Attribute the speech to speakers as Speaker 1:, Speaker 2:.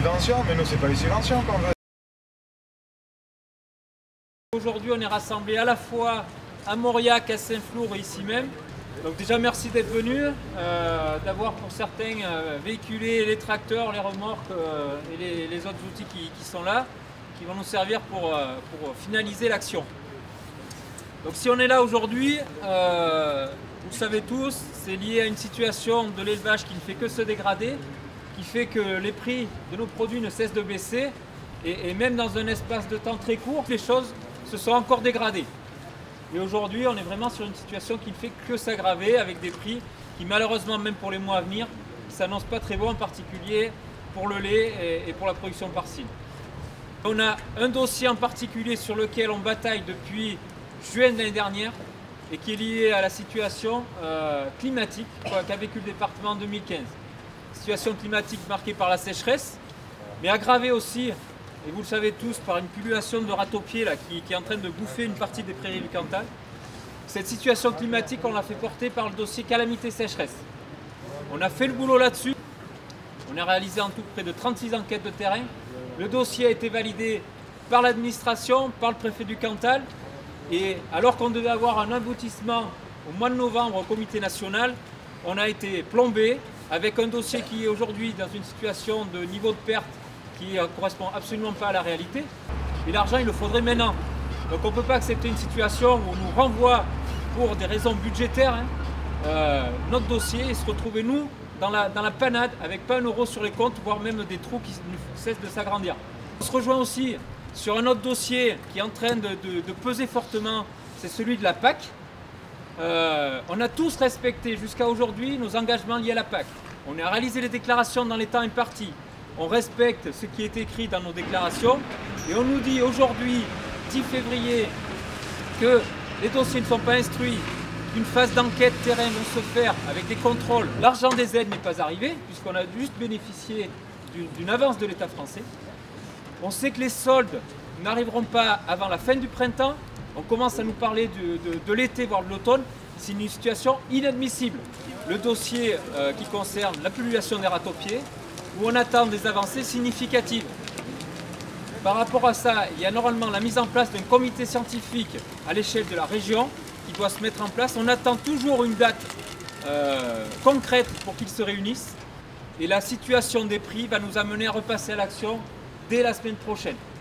Speaker 1: subventions, mais nous, c'est pas les subventions qu'on veut.
Speaker 2: Aujourd'hui, on est rassemblés à la fois à Mauriac, à Saint-Flour et ici même. Donc déjà, merci d'être venus, d'avoir pour certains véhiculé les tracteurs, les remorques et les autres outils qui sont là, qui vont nous servir pour finaliser l'action. Donc si on est là aujourd'hui, vous le savez tous, c'est lié à une situation de l'élevage qui ne fait que se dégrader, qui fait que les prix de nos produits ne cessent de baisser, et même dans un espace de temps très court, les choses se sont encore dégradées. Et aujourd'hui, on est vraiment sur une situation qui ne fait que s'aggraver, avec des prix qui malheureusement, même pour les mois à venir, ne s'annoncent pas très bons, en particulier pour le lait et pour la production porcine. On a un dossier en particulier sur lequel on bataille depuis juin de l'année dernière et qui est lié à la situation climatique qu'a vécu le département en 2015. Situation climatique marquée par la sécheresse, mais aggravée aussi, et vous le savez tous, par une pullulation de râteaux-pieds qui est en train de bouffer une partie des prairies du Cantal. Cette situation climatique, on l'a fait porter par le dossier calamité sécheresse. On a fait le boulot là-dessus. On a réalisé en tout près de 36 enquêtes de terrain. Le dossier a été validé par l'administration, par le préfet du Cantal. Et alors qu'on devait avoir un aboutissement au mois de novembre au comité national, on a été plombé avec un dossier qui est aujourd'hui dans une situation de niveau de perte qui ne correspond absolument pas à la réalité. Et l'argent, il le faudrait maintenant. Donc on ne peut pas accepter une situation où on nous renvoie pour des raisons budgétaires notre dossier et se retrouver, nous, dans la panade, avec pas un euro sur les comptes, voire même des trous qui ne cessent de s'agrandir. On se rejoint aussi sur un autre dossier qui est en train de peser fortement, c'est celui de la PAC. On a tous respecté jusqu'à aujourd'hui nos engagements liés à la PAC. On a réalisé les déclarations dans les temps impartis. On respecte ce qui est écrit dans nos déclarations et on nous dit aujourd'hui, 10 février, que les dossiers ne sont pas instruits, qu'une phase d'enquête terrain va se faire avec des contrôles. L'argent des aides n'est pas arrivé puisqu'on a juste bénéficié d'une avance de l'État français. On sait que les soldes n'arriveront pas avant la fin du printemps. On commence à nous parler de l'été, voire de l'automne. C'est une situation inadmissible. Le dossier qui concerne la pullulation des râteaux-pieds, où on attend des avancées significatives. Par rapport à ça, il y a normalement la mise en place d'un comité scientifique à l'échelle de la région qui doit se mettre en place. On attend toujours une date concrète pour qu'ils se réunissent. Et la situation des prix va nous amener à repasser à l'action dès la semaine prochaine.